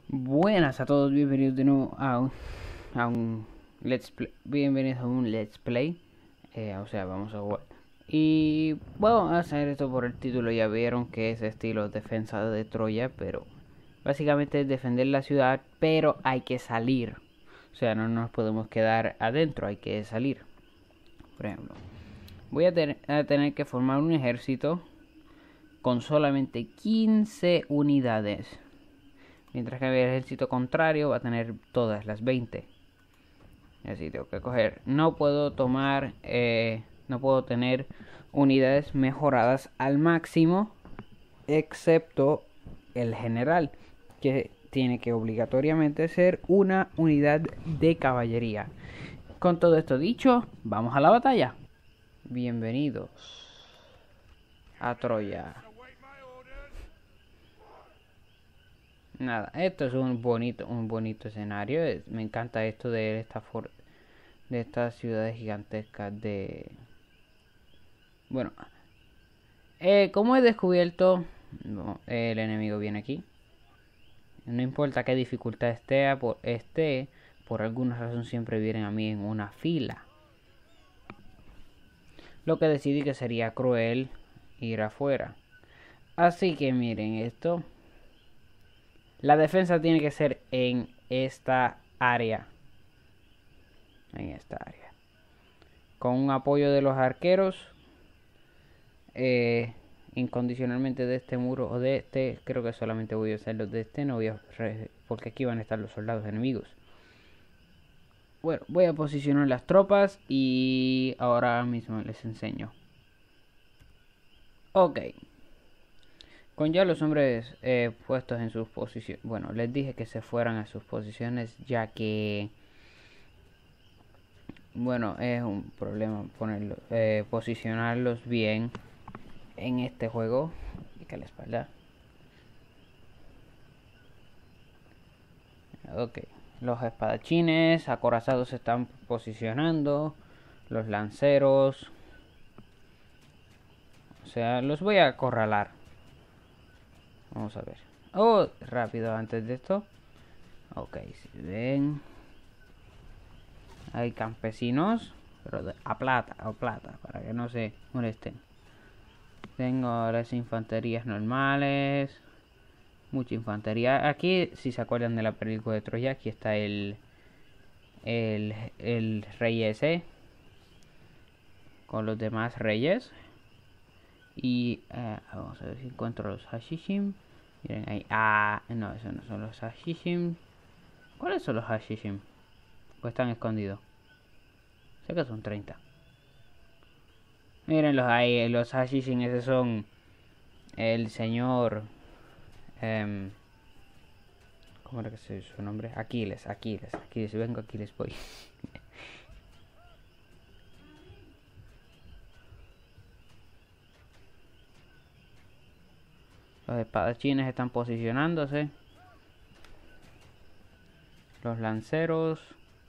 Buenas a todos, bienvenidos de nuevo a un Let's Play. Bienvenidos a un Let's Play. O sea, vamos a jugar. Y vamos a hacer esto por el título. Ya vieron que es estilo defensa de Troya, pero básicamente es defender la ciudad, pero hay que salir. O sea, no nos podemos quedar adentro, hay que salir. Por ejemplo, voy a tener que formar un ejército con solamente 15 unidades. Mientras que el ejército contrario va a tener todas las 20. Así tengo que coger. No puedo tomar, no puedo tener unidades mejoradas al máximo, excepto el general, que tiene que obligatoriamente ser una unidad de caballería. Con todo esto dicho, vamos a la batalla. Bienvenidos a Troya. Nada, esto es un bonito escenario. Me encanta esto de estas ciudades gigantescas de... Bueno, como he descubierto, no, el enemigo viene aquí. No importa qué dificultad esté, por alguna razón siempre vienen a mí en una fila. Lo que decidí que sería cruel ir afuera. Así que miren esto. La defensa tiene que ser en esta área. En esta área. Con un apoyo de los arqueros. Incondicionalmente de este muro o de este. Creo que solamente voy a usar los de este. No voy a... porque aquí van a estar los soldados enemigos. Bueno, voy a posicionar las tropas. Y ahora mismo les enseño. Ok. Con ya los hombres puestos en sus posiciones. Bueno, les dije que se fueran a sus posiciones, ya que... Bueno, es un problema posicionarlos bien en este juego. Y que la espalda. Ok. Los espadachines acorazados se están posicionando. Los lanceros. O sea, los voy a acorralar. Vamos a ver. Oh, rápido antes de esto. Ok, si ven. Hay campesinos. Pero a plata, para que no se molesten. Tengo las infanterías normales. Mucha infantería. Aquí, si se acuerdan de la película de Troya, aquí está el rey ese. Con los demás reyes. Y vamos a ver si encuentro los Hashishim. Miren ahí. Ah, no, esos no son los Hashishim. ¿Cuáles son los Hashishim? Pues están escondidos. Sé que son 30. Mírenlos ahí, los Hashishim, esos son el señor... ¿cómo era que se su nombre? Aquiles, vengo Aquiles, voy. Los espadachines están posicionándose. Los lanceros.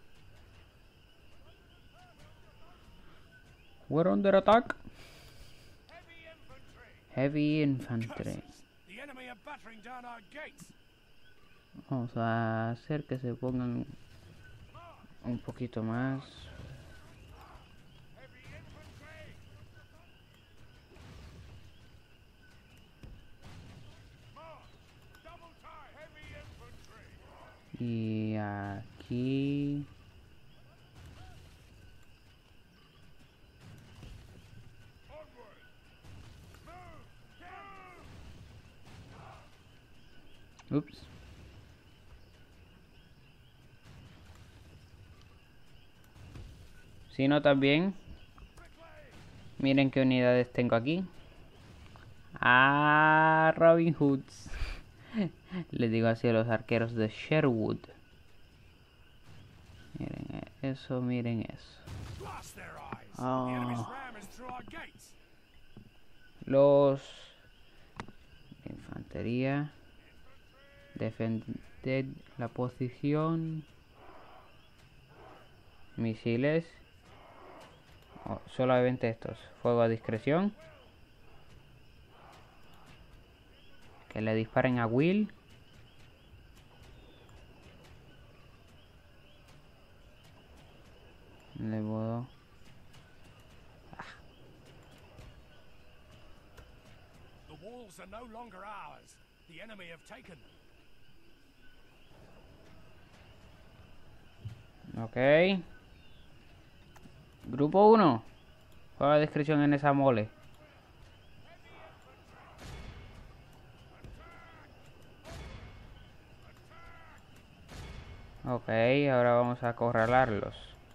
We're under attack. Heavy infantry. Vamos a hacer que se pongan un poquito más. Y aquí... Ups. Si no, también miren qué unidades tengo aquí. Ah, Robin Hoods. Les digo así a los arqueros de Sherwood. Miren eso, miren eso. Oh. Los de infantería. Defender la posición. Misiles. Oh, solamente estos. Fuego a discreción. Que le disparen a Will. Hills are no longer ours. The enemy have taken them. Ok. Grupo 1. ¿Cuál es la descripción en esa mole? Ok, ahora vamos a acorralarlos.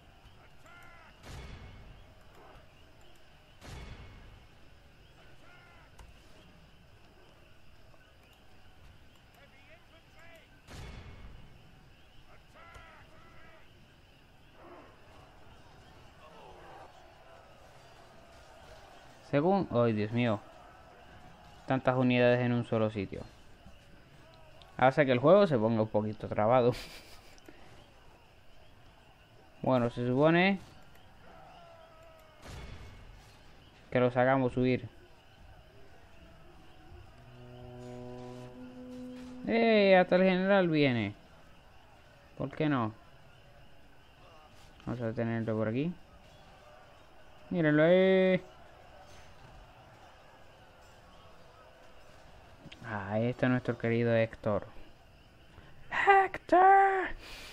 Según... ¡Ay, Dios mío! Tantas unidades en un solo sitio. Hace que el juego se ponga un poquito trabado. Bueno, se supone que los hagamos huir. Hasta el general viene. ¿Por qué no? Vamos a detenerlo por aquí. Mírenlo, ahí está nuestro querido Héctor. ¡Héctor!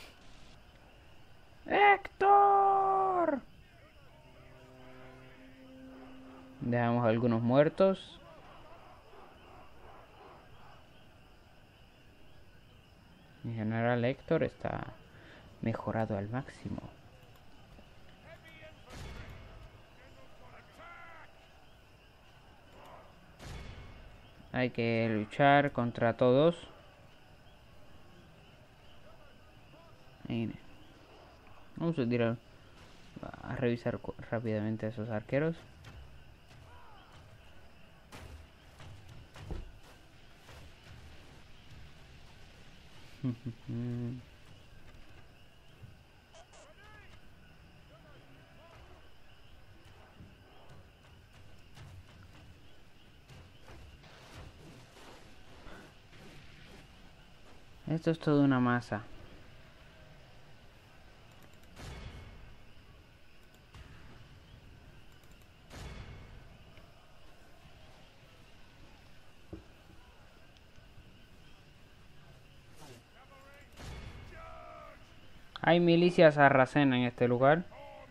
¡Héctor! Dejamos algunos muertos. Mi general Héctor está mejorado al máximo. Hay que luchar contra todos. Vamos a tirar a revisar rápidamente a esos arqueros. Esto es toda una masa. Hay milicias sarracena en este lugar.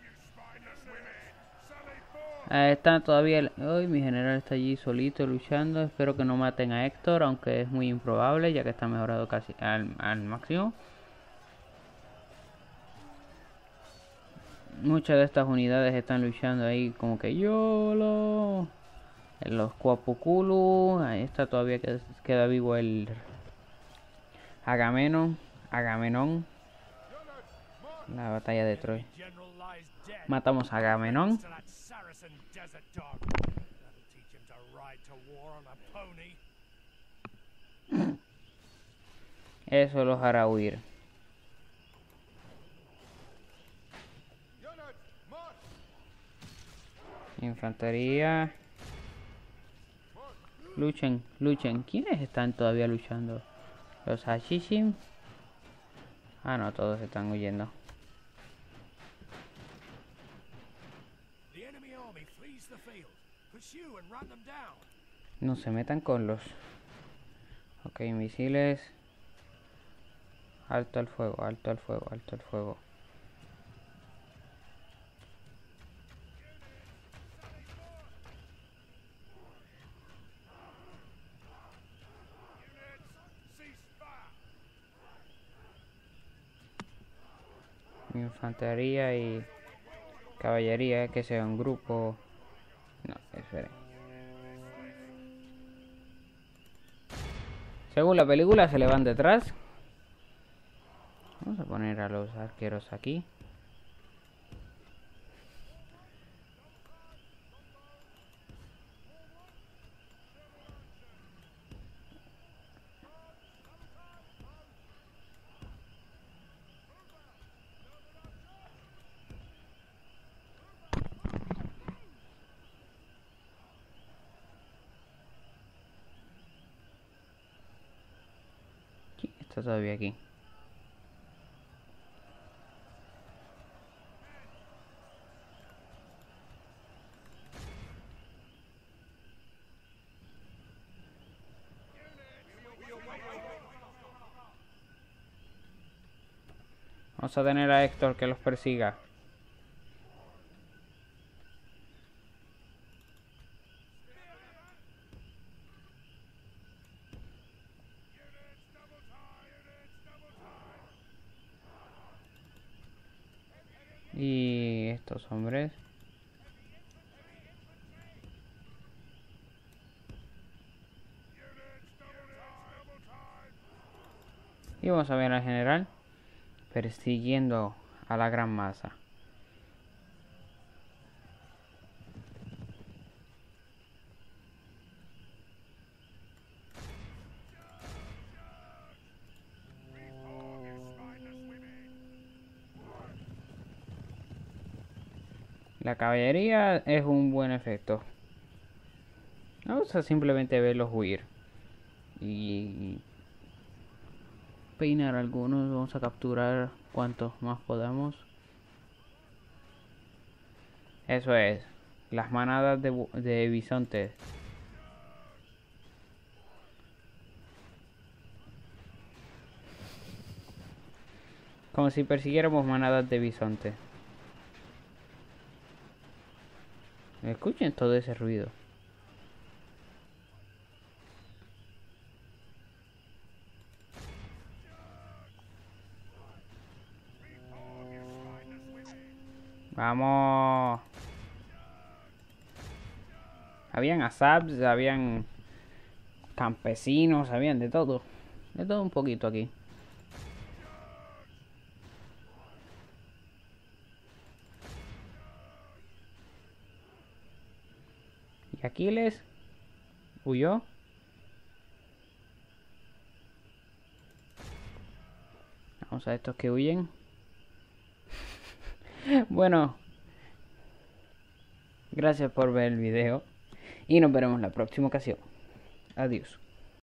Está todavía... Hoy mi general está allí solito luchando. Espero que no maten a Héctor, aunque es muy improbable, ya que está mejorado casi al máximo. Muchas de estas unidades están luchando ahí como que YOLO. En los Cuapoculu. Ahí está todavía queda vivo el Agamenón. La batalla de Troy. Matamos a Agamenón. Eso los hará huir. Infantería. Luchen, luchen. ¿Quiénes están todavía luchando? Los Hashishim. Ah, no, todos están huyendo. No se metan con los... Ok, misiles. Alto al fuego, alto al fuego, alto al fuego. Infantería y caballería, que sea un grupo. No, esperen. Según la película se le van detrás. Vamos a poner a los arqueros aquí. ¿Quién está todavía aquí? Vamos a tener a Héctor que los persiga. Y estos hombres. Y vamos a ver al general persiguiendo a la gran masa. La caballería es un buen efecto. Vamos a simplemente verlos huir. Y peinar algunos. Vamos a capturar cuantos más podamos. Eso es. Las manadas de bisontes. Como si persiguiéramos manadas de bisontes. Escuchen todo ese ruido. Vamos. Habían asabs, habían campesinos, habían de todo. De todo un poquito aquí. Y Aquiles huyó. Vamos a estos que huyen. Bueno, gracias por ver el video y nos veremos la próxima ocasión. Adiós.